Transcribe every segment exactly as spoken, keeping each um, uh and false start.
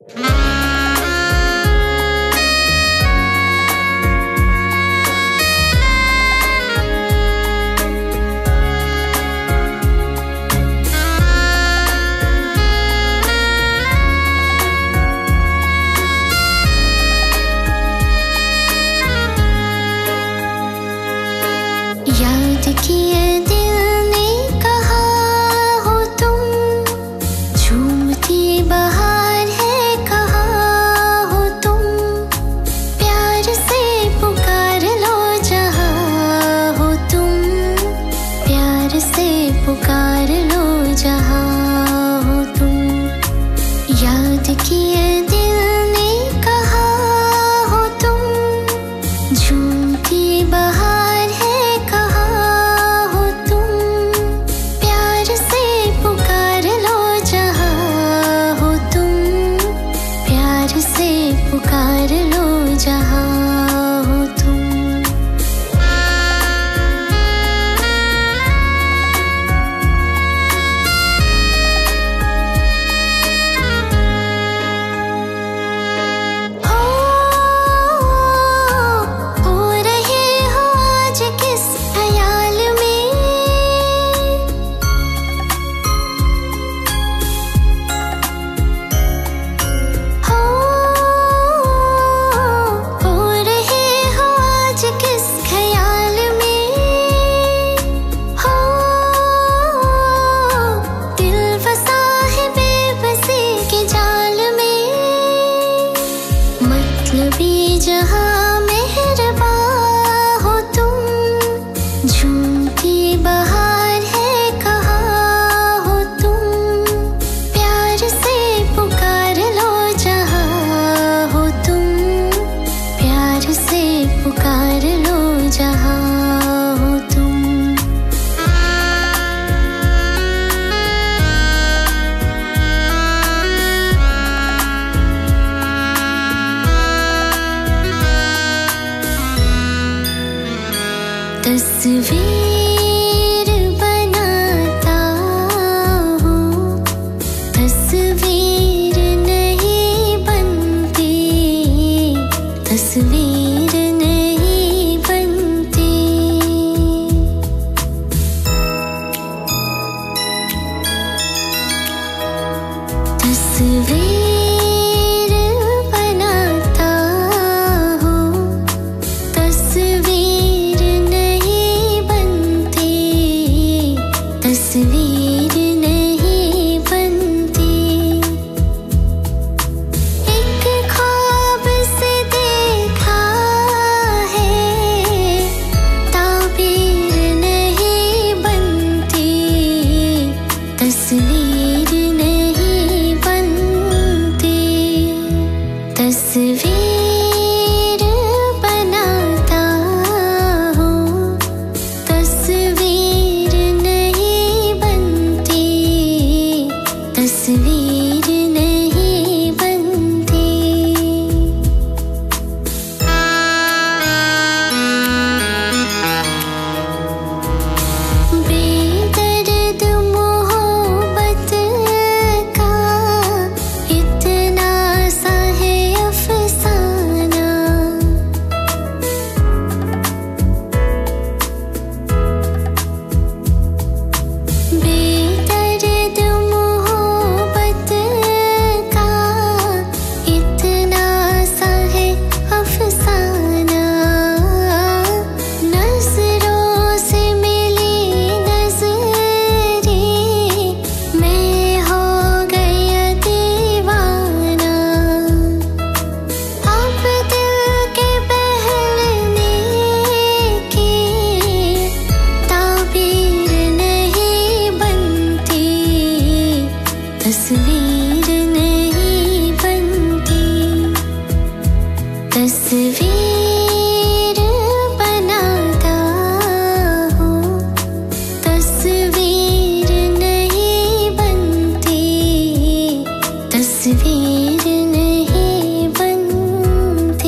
याद किए दिल ने कहा हो तुम, झूमती बहार है कहा हो तुम, प्यार से पुकार लो जहाँ हो तुम, प्यार से पुकार लो जहाँ हो तुम। याद किए दिल ने कहा हो तुम, झूमती बहार है पुकार लो जहाँ हो तुम। हो, हो रहे हो आज किस ख्याल में, हो किस ख्याल में, हो दिल फंसा है बेबसी के जाल में, मतलबी जहाँ मेहरबा हो तुम, झूमती बहार है कहा हो तुम, प्यार से पुकार लो जहाँ हो तुम, प्यार से पुकार लो जहाँ हो तुम। तस्वीर बनाता हूँ, तस्वीर नहीं बनती, तस्वीर नहीं बनती। तस्वीर बनाता हूँ, तस्वीर नहीं बनती, तस्वीर नहीं बनती। एक ख्वाब से देखा है, ताबीर नहीं बनती, तस्वीर नहीं बनती। तस्वीर बनाता हूँ, तस्वीर नहीं बनती, तस्वीर नहीं बनती। बेदर्द मोहब्बत का इतना सा है अफसाना, बेदर्द मोहब्बत का इतना सा है अफसाना। नजरों से मिली नजरें, मैं हो गया दीवाना। अब दिल के बहलने की ताबीर नहीं बनती, तस्वीर नहीं बनती। तस्वीर बनाता हूँ, तस्वीर नहीं बनती, तस्वीर नहीं बनती।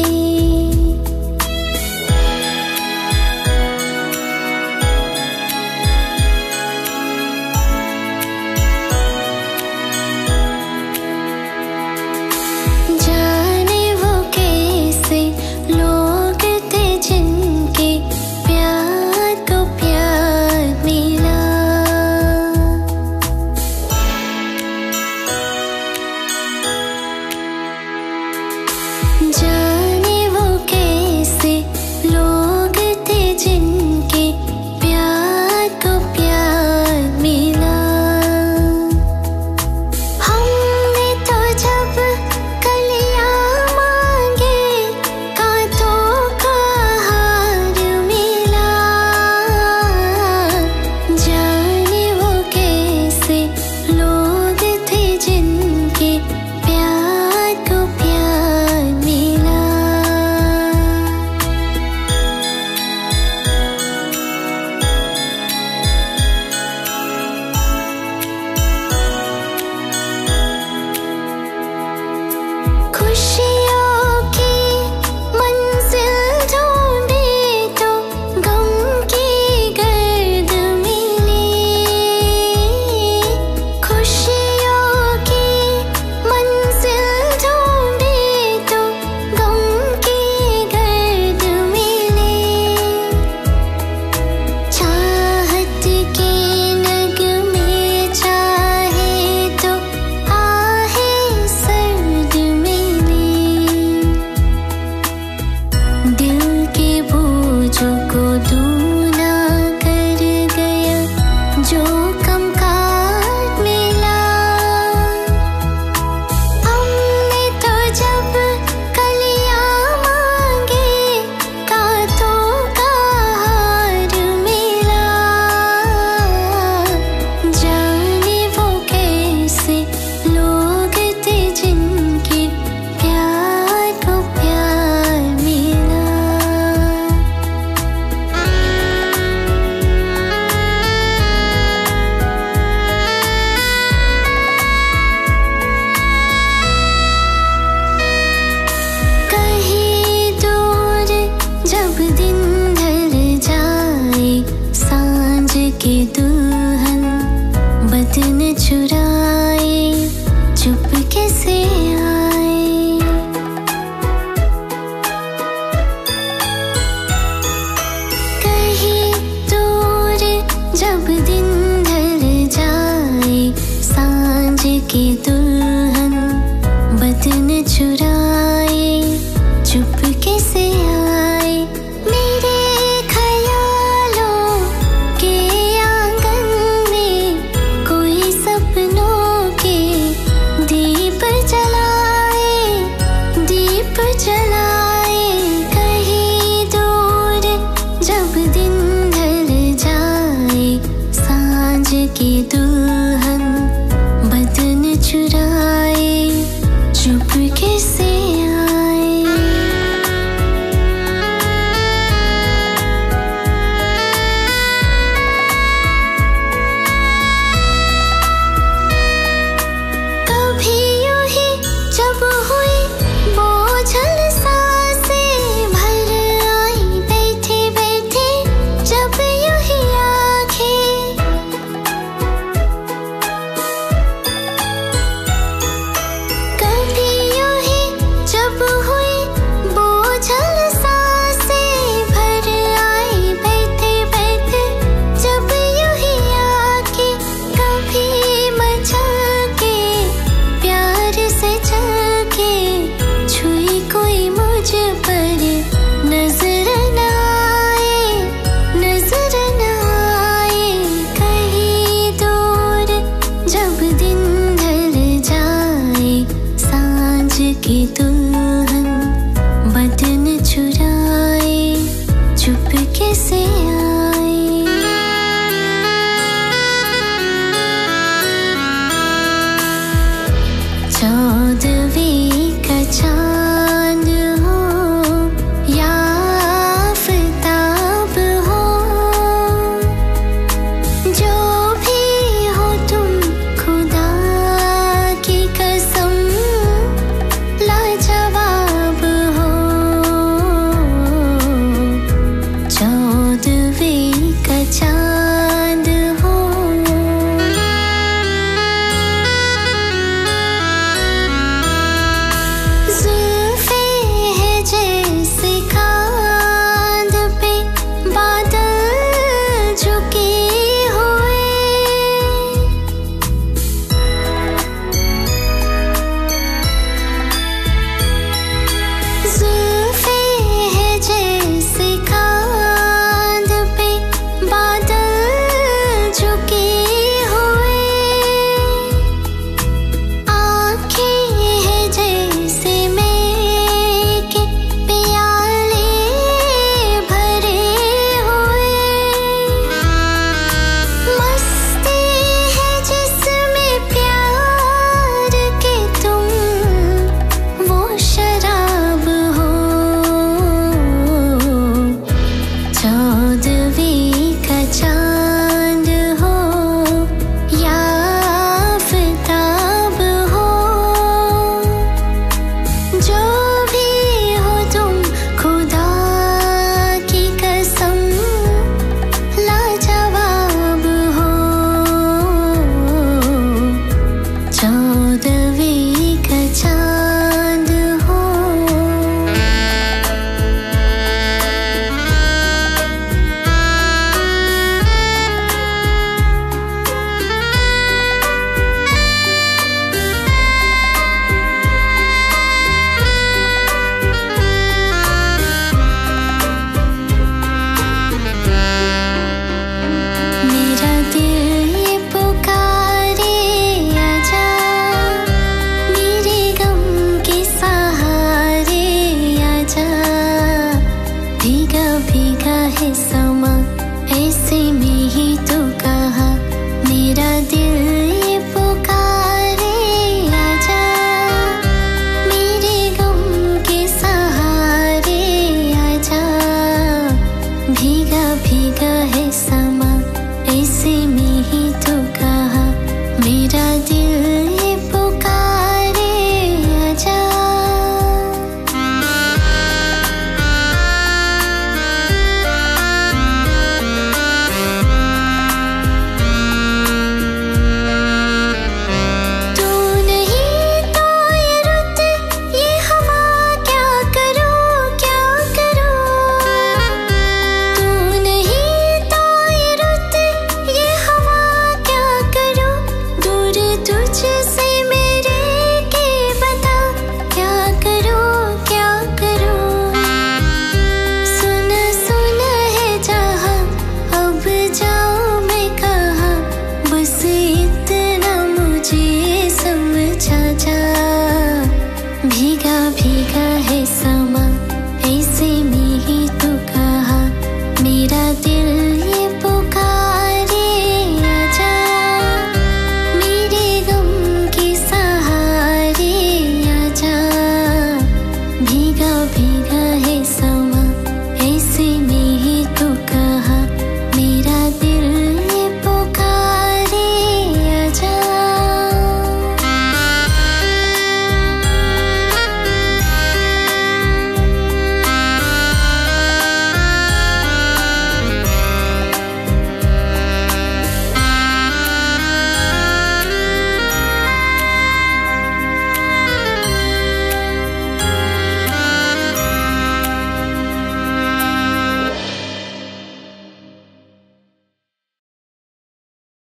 कैसे आए। कहीं दूर जब दिन ढल जाए, सांझ की दुल्हन बदन चुराए, चुप कैसे आए। मेरे ख्यालों के आंगन में कोई सपनों के दीप जलाए, दीप जलाए। कहीं दूर जब दिन ढल जाए, सांझ की दुल्हन बदन चुराए, चुप कैसे आए। कभी यूं ही जब हुई बोझल सांसें भर आई, बैठे बैठे जब यूं ही आंखें। कभी यूं ही जब हुई बोझल सांसें भर आई, बैठे बैठे जब यूं ही आंखें। कभी मचल के प्यार से चल के छुई कोई मुझ पर नजर न आए, नजर न आए। कहीं दूर जब दिन ढल जाए, सांझ की दुल्हन बदन चुराए, चुप कैसे आए। चौदहवीं का चांद